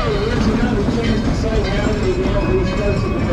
here's another chance to say howdy to all these folks in the